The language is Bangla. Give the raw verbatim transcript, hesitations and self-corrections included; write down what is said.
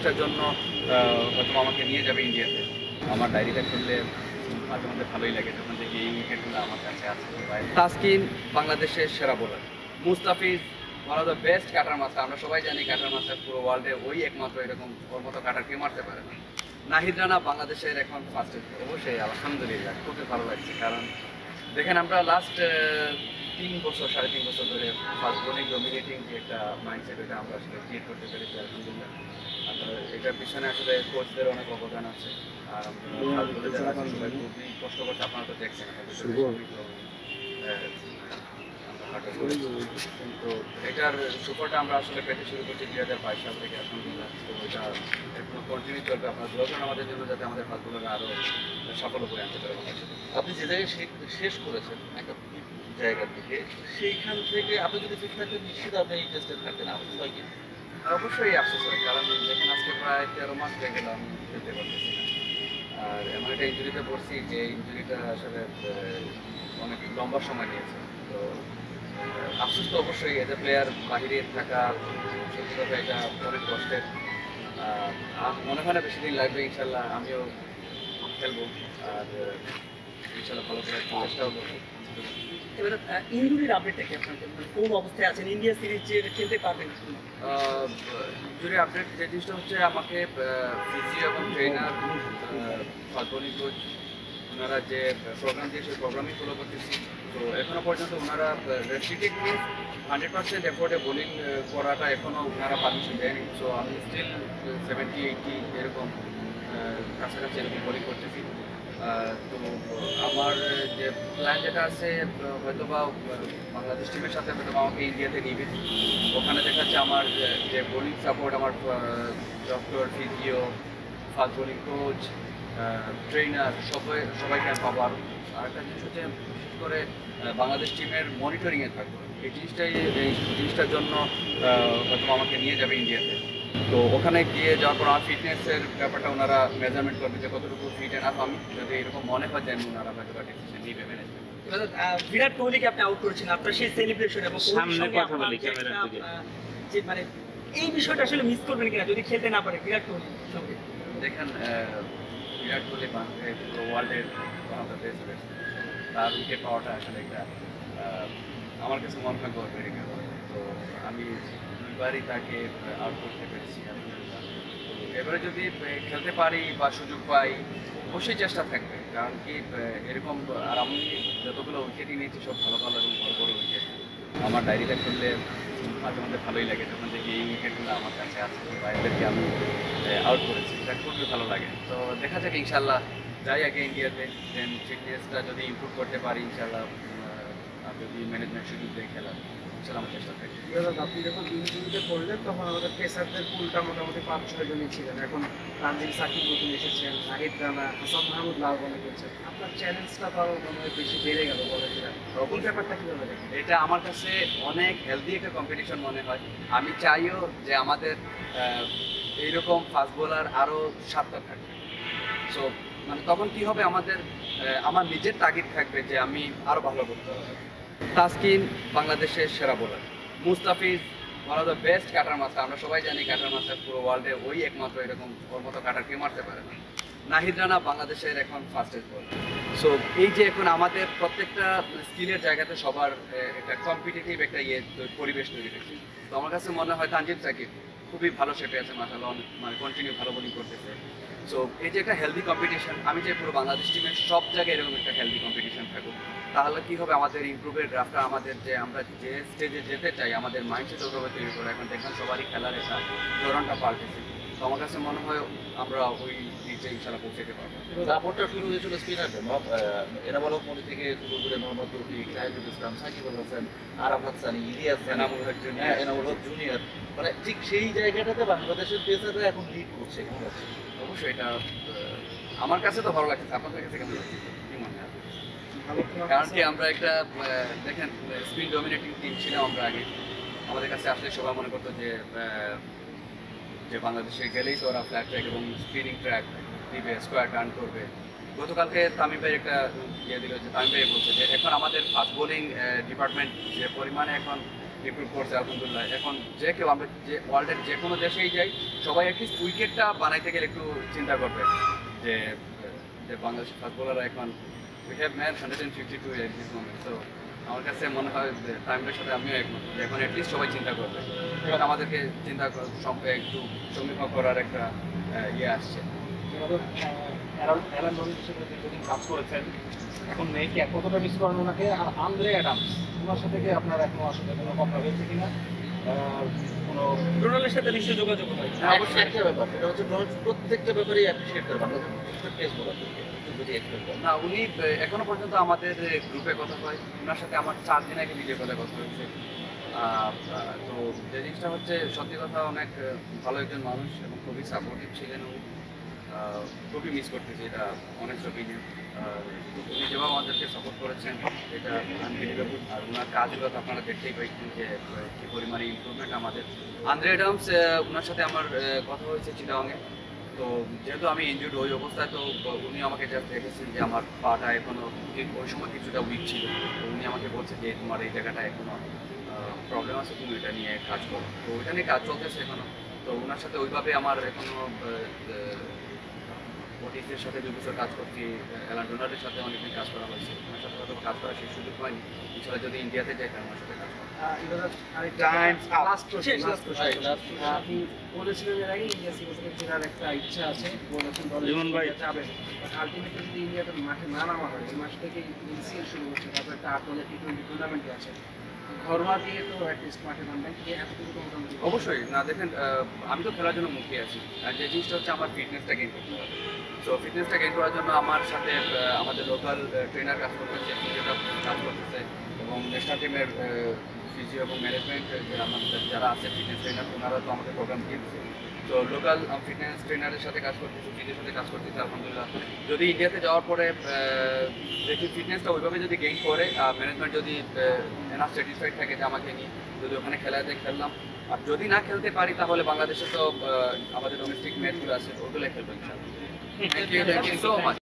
জিনিসটার জন্য হয়তো আমাকে নিয়ে যাবে ইন্ডিয়াতে। আমার ডায়েরিটা খুললে মাঝে মধ্যে ভালোই লাগে যখন দেখি এই উইকেটগুলো আমার কাছে আছে। তাসকিন বাংলাদেশের সেরা bowler, Mustafiz one of the best cutter master. আমরা সবাই জানি কাটার মাস্টার পুরো ওয়ার্ল্ডে ওই একমাত্র এরকম ওর মতো কাটার কে মারতে পারে না। নাহিদ রানা বাংলাদেশের এখন ফার্স্ট। অবশ্যই আলহামদুলিল্লাহ খুবই ভালো লাগছে, কারণ দেখেন আমরা লাস্ট তিন বছর সাড়ে তিন বছর ধরে ফাস্ট বোলিং ডমিনেটিং যে একটা মাইন্ডসেট এটা আমরা আসলে ক্রিয়েট করতে পেরেছি আলহামদুলিল্লাহ। আর এটার পিছনে আসলে কোচদের অনেক অবদান আছে, আর আমরা যারা আছে সবাই খুবই কষ্ট করছে, আপনারা তো দেখছেন। তো এটার সুফলটা আমরা আসলে পেতে শুরু করছি দুই হাজার বাইশ সাল থেকে আলহামদুলিল্লাহ। তো এটা একটু কন্টিনিউ চলবে। আপনার দোয়া করেন আমাদের জন্য, যাতে আমাদের ফাস্টবলাররা আরও সাফল্য করে আনতে পারে। আপনি যে জায়গায় শেষ করেছেন একটা জায়গা থেকে, সেইখান থেকে আপনি যদি ফিট থাকতেন নিশ্চিত আপনি এই টেস্টে থাকতেন। আফসোস হয় কি? অবশ্যই আফসোস হয়, কারণ দেখেন আজকে প্রায় তেরো মাস হয়ে গেল আমি খেলতে পারতেছি না। আর এমন একটা ইঞ্জুরিতে পড়ছি যে ইঞ্জুরিটা আসলে অনেক লম্বা সময় নিয়েছে। তো আফসোস তো অবশ্যই, এজ এ প্লেয়ার বাহিরে থাকা সত্যি কথা এটা অনেক কষ্টের। মনে হয় না বেশি দিন লাগবে, ইনশাল্লাহ আমিও খেলবো, আর ইনশাল্লাহ ভালো করে চেষ্টাও করবো। এবারে ইঞ্জুরির আপডেটটা কি আপনার, কোন অবস্থায় আছেন? ইন্ডিয়া সিরিজ যে খেলতে পারবেন? ইঞ্জুরি আপডেট যে জিনিসটা হচ্ছে, আমাকে ফিজিও এবং ট্রেনার ফাল্গুনি কোচ ওনারা যে প্রোগ্রাম দিয়ে সেই প্রোগ্রামই ফলো করতেছি। তো এখনো পর্যন্ত ওনারা রেস্ট্রিক্টেড মিনস হান্ড্রেড পার্সেন্ট এফোর্টে বোলিং করাটা এখনও ওনারা পারমিশন দেয়নি। সো আমি স্টিল সেভেন্টি এইটি এরকম কাছাকাছি এরকম বোলিং করতেছি। তো আমার যে প্ল্যান যেটা আছে, হয়তো বা বাংলাদেশ টিমের সাথে হয়তো আমাকে ইন্ডিয়াতে নিবে। ওখানে দেখা যাচ্ছে আমার যে বোলিং সাপোর্ট, আমার doctor, physio, fast bowling coach, trainer সবাই সবাইকে আমি পাবো। আর আরেকটা জিনিস হচ্ছে, বিশেষ করে বাংলাদেশ টিমের মনিটরিংয়ে থাকবো। এই জিনিসটাই এই জিনিসটার জন্য হয়তো আমাকে নিয়ে যাবে ইন্ডিয়াতে। তো ওখানে গিয়ে যাওয়ার পর আমার ফিটনেসের ব্যাপারটা ওনারা মেজারমেন্ট করবে যে কতটুকু ফিট এনাফ আমি। যদি এরকম মনে হয় দেন ওনারা হয়তো ডিসিশন নিবে ম্যানেজমেন্ট। বিরাট কোহলিকে আপনি আউট করেছেন, আপনার সেই সেলিব্রেশন এবং মানে এই বিষয়টা আসলে মিস করবেন কিনা যদি খেলতে না পারে বিরাট কোহলির সঙ্গে? দেখেন বিরাট কোহলি বাংলাদেশ পুরো ওয়ার্ল্ডের বেস্ট ব্যাটসম্যান, তার উইকেট পাওয়াটা আসলে একটা আমার কাছে মনে হয় গর্বের ব্যাপার। তো আমি দুইবারই তাকে আউট করতে পেরেছি আলহামদুলিল্লাহ। তো এবারে যদি খেলতে পারি বা সুযোগ পাই অবশ্যই চেষ্টা থাকবে, কারণ কি এরকম। আর আমি যতগুলো উইকেটই নিয়েছি সব ভালো ভালো এবং বড় বড় উইকেট। আমার ডায়েরিটা খুললে মাঝে মধ্যে ভালোই লাগে যখন দেখি এই উইকেটগুলো আমার কাছে আছে বা এদেরকে আমি আউট করেছি, এটা খুবই ভালো লাগে। তো দেখা যাক, ইনশাল্লাহ যাই আগে ইন্ডিয়াতে, দেন ফিটনেসটা যদি ইমপ্রুভ করতে পারি ইনশাল্লাহ, যদি ম্যানেজমেন্ট সুযোগ দিয়ে খেলার ইনশাল্লাহ আমার চেষ্টা থাকবে। আপনি যখন ইঞ্জুরিতে পড়লেন তখন আমাদের পেসারদের পুলটা মোটামুটি পাঁচ ছয় জনই ছিলেন। এখন তানজিম সাকিব নতুন এসেছেন, নাহিদ রানা, হাসান মাহমুদ লাল বলে করছেন। আপনার চ্যালেঞ্জটা তো আরও মনে হয় বেশি বেড়ে গেল বলে ফেরা। এই ব্যাপারটা কীভাবে দেখেন? এটা আমার কাছে অনেক হেলদি একটা কম্পিটিশন মনে হয়। আমি চাইও যে আমাদের এইরকম ফাস্ট বোলার আরও সাতটা থাকবে। সো মানে তখন কি হবে, আমাদের আমার নিজের তাগিদ থাকবে যে আমি আরও ভালো করতে হবে। তাসকিন বাংলাদেশের সেরা bowler, Mustafiz one of the best cutter master. আমরা সবাই জানি কাটার মাস্টার পুরো ওয়ার্ল্ডে ওই একমাত্র এরকম ওর মতো কাটার কে মারতে পারে না। নাহিদ রানা বাংলাদেশের এখন ফাস্টেস্ট বোলার। সো এই যে এখন আমাদের প্রত্যেকটা স্কিলের জায়গাতে সবার একটা কম্পিটিটিভ একটা ইয়ে পরিবেশ তৈরি হয়েছে। তো আমার কাছে মনে হয় তানজিম সাকিব খুবই ভালো শেপে আছে মাশাআল্লাহ, মানে কন্টিনিউ ভালো বোলিং করতেছে। সো এই যে একটা হেলদি কম্পিটিশন, আমি যে পুরো বাংলাদেশ টিমের সব জায়গায় এরকম একটা হেলদি কম্পিটিশন থাকুক, তাহলে কী হবে, আমাদের ইমপ্রুভের ড্রাফটটা, আমাদের যে আমরা যে স্টেজে যেতে চাই, আমাদের মাইন্ডসেট ওভাবে তৈরি করে। এখন দেখলাম সবারই খেলার একটা ধরনটা পাল্টেছে। তো আমার কাছে মনে হয় আমরা ওই নিচে ইনশাল্লাহ পৌঁছাতে পারবো। দাপটটা শুরু হয়েছিল স্পিনারদের, এনামুল হক মনি থেকে শুরু করে মোহাম্মদ রফিক, রাহিদুল ইসলাম, সাকিবুল হাসান, আরাফাত সানি, ইলিয়াস, এনামুল হক জুনিয়র, এনামুল হক জুনিয়র, মানে ঠিক সেই জায়গাটাতে বাংলাদেশের পেসাররা এখন লিড করছে। অবশ্যই এটা আমার কাছে তো ভালো লাগছে, আপনাদের কাছে কেমন লাগছে? কি মনে হয়? কারণ কি আমরা একটা দেখেন স্পিন ডমিনেটিং টিম ছিলাম আমরা আগে। আমাদের কাছে আসলে সবাই মনে করতো যে যে বাংলাদেশে গেলেই তো ওরা ফ্ল্যাট ট্র্যাক এবং স্পিনিং ট্র্যাক দিবে, স্কোয়ার টার্ন করবে। গতকালকে তামিম ভাই একটা ইয়ে দিল যে তামিম ভাই বলছে যে এখন আমাদের ফাস্ট বোলিং ডিপার্টমেন্ট যে পরিমাণে এখন ইমপ্রুভ করছে আলহামদুলিল্লাহ। এখন যে কেউ আমরা যে ওয়ার্ল্ডের যে কোনো দেশেই যাই, সবাই অ্যাটলিস্ট উইকেটটা বানাইতে গেলে একটু চিন্তা করবে যে যে বাংলাদেশের ফাস্ট বোলাররা এখন we have man hundred and fifty two at this moment. তো আমার কাছে মনে হয় যে টাইমের সাথে আমিও একমত যে এখন অ্যাটলিস্ট সবাই চিন্তা করবে, এখন আমাদেরকে চিন্তা কর- সব একটু সমীক্ষা করার একটা আহ, ইয়ে আসছে। যেভাবে অ্যালান অ্যালান রবিন্স হিসেবে দীর্ঘদিন কাজ করেছেন, এখন নেই কি কতটা মিস করেন ওনাকে? আর আন্দ্রে অ্যাডামস, ওনার সাথে কি আপনার এখনো আসলে কোনো কথা হয়েছে কিনা? আহ, কোনো ডোনাল্ডের সাথে নিশ্চয়ই যোগাযোগ হয়। হ্যাঁ, অবশ্যই একটা ব্যাপার, সেটা হচ্ছে ডোনাল্ড প্রত্যেকটা ব্যাপারেই অ্যাপ্রিশিয়েট করে বাংলাদেশের পেস বোলারদেরকে, যদি এক্সপ্লেন করেন। না, উনি আহ, এখনো পর্যন্ত আমাদের গ্রুপে কথা হয়, ওনার সাথে আমার চার দিন আগে ভিডিও কলে কথা হয়েছে। আহ, আহ, তো যে জিনিসটা হচ্ছে সত্যি কথা, অনেক আহ, ভালো একজন মানুষ এবং খুবই সাপোর্টিভ ছিলেন উনি। আহ, খুবই মিস করতেছি এটা, অনেক অপিনিয়ন। উনি যেভাবে আমাদেরকে সাপোর্ট করেছেন এটা আনবিলিভেবল। আর ওনার কাজগুলো তো আপনারা দেখতেই পাইছেন যে আহ, কী পরিমাণে ইমপ্রুভমেন্ট আমাদের। আন্দ্রে অ্যাডামস, আহ, ওনার সাথে আমার আহ, কথা হয়েছে চিটাগাংয়ে। তো যেহেতু আমি ইনজুর্ড ওই অবস্থায়, তো উনি আমাকে জাস্ট দেখেছেন যে আমার পাটা এখনো ওই সময় কিছুটা উইক ছিল। তো উনি আমাকে বলছে যে তোমার এই জায়গাটা এখনো প্রবলেম আছে, তুমি এটা নিয়ে কাজ করো। তো ওইটা নিয়ে কাজ চলতেছে এখনো। তো ওনার সাথে ওইভাবে আমার এখনো ওটিসের সাথে দুই বছর কাজ করছি, অ্যালান ডোনাল্ডের সাথে অনেকদিন কাজ করা হয়েছে। ওনার সাথে হয়তো কাজ করার সেই সুযোগ হয়নি। ইনশাল্লাহ যদি ইন্ডিয়াতে যাই তাহলে ওনার সাথে কাজ করবো। Time's up. Last question, শেষ, last last question. question. Last question. আহ, আপনি বলেছিলেন এর আগে ইন্ডিয়া সিরিজে ফেরার একটা ইচ্ছা আছে, বলেছেন দলে লিমন ভাই। ইন্ডিয়া যাবেন। আলটিমেটলি যদি ইন্ডিয়াতে মাঠে না নামা হয়, এই মাস থেকে ইনসিএল শুরু হচ্ছে, তারপর একটা আট দলের টি টোয়েন্টি টুর্নামেন্টে আছে, ঘরোয়া দিয়ে তো অ্যাটলিস্ট মাঠে নামবেন, কি এতটুকু তো মোটামুটি? অবশ্যই না, দেখেন আহ, আমি তো খেলার জন্য মুখিয়ে আছি। আর যে জিনিসটা হচ্ছে আমার ফিটনেসটা গেইন করতে হবে। সো ফিটনেসটা গেইন করার জন্য আমার সাথে আহ, আমাদের লোকাল ট্রেনার কাজ করতেছে, ফিজিওটা কাজ করতেছে, এবং ন্যাশনাল টিমের ফিজিও এবং ম্যানেজমেন্ট আমাদের যারা আছে ফিটনেস ট্রেনার, ওনারা তো আমাকে প্রোগ্রাম দিয়েছে। তো লোকাল ফিটনেস ট্রেনারের সাথে কাজ করতেছি, ফিজিওর সাথে কাজ করতেছি আলহামদুলিল্লাহ। যদি ইন্ডিয়াতে যাওয়ার পরে আহ, দেখি ফিটনেসটা ওইভাবে যদি গেইন করে, ম্যানেজমেন্ট যদি এনাফ স্যাটিসফাইড থাকে যে আমাকে নিয়ে যদি ওখানে খেলাতে খেললাম, আর যদি না খেলতে পারি তাহলে বাংলাদেশে তো আহ, আমাদের ডোমেস্টিক ম্যাচগুলো আছে, ওগুলো খেলবো ইনশাআল্লাহ। Thank you, thank you so much.